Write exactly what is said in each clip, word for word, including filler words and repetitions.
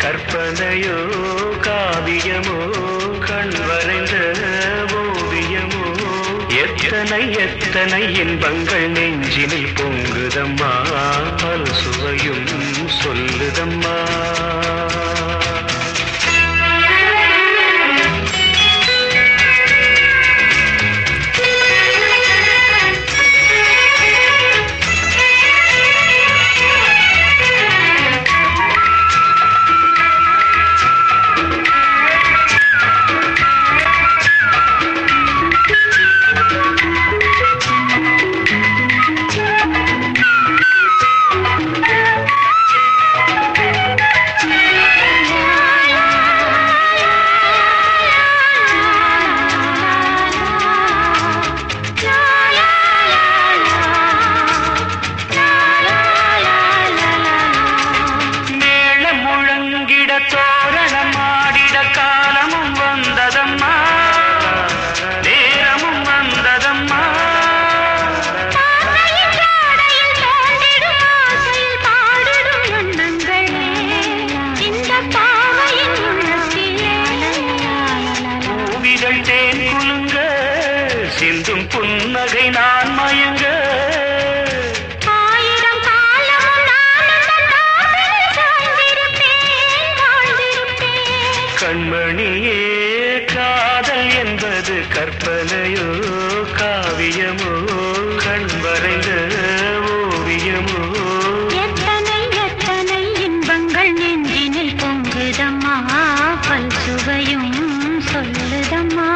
கற்பனையோ காவியமோ கண் வரைந்த ஓவியமோ எத்தனை எத்தனை இன்பங்கள் நெஞ்சினில் பொங்குதம்மா பல் சுவையும் சொல்லுதம்மா தோரணமாடிட காலமும் வந்ததம்மா நேரமும் வந்ததம்மா பூவிகள் தேன் குலுங்க சிந்தும் புன்னகை நான் மயங்க கண்மணியே காதல் என்பது கற்பனையோ காவியமோ கண் வரைந்த ஓவியமோ எத்தனை எத்தனை இன்பங்கள் நெஞ்சினில் பொங்குதம்மா பல் சுவையும் சொல்லுதம்மா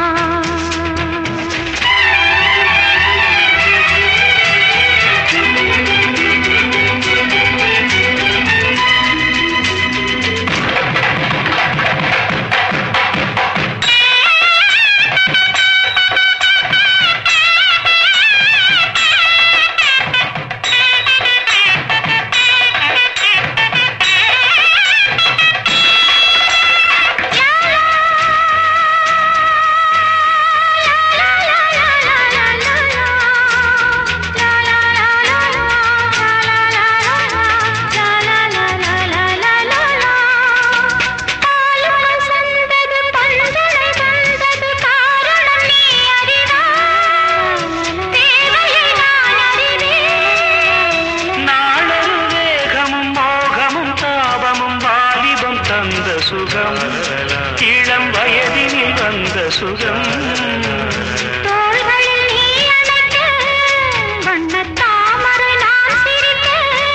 சுகம் இளம் வயதினில் வந்த சுகம் தோள்களில் நீ அணைக்க வண்ணத் தாமரை நான் சிரிக்க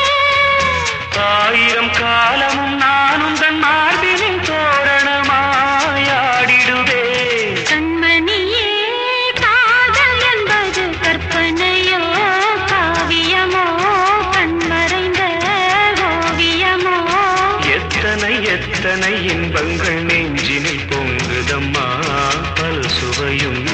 ஆயிரம் காலமும் நானும் தன் மார்பினின் தோரணமாயாடிடுவே கண்மணியே காதல் என்பது கற்பனையோ காவியமோ கண் மறைந்த ஓவியமோ எத்தனை எத்தனை இன்பங்கள் நெஞ்சினில் பொங்குதம்மா பல் சுவையும்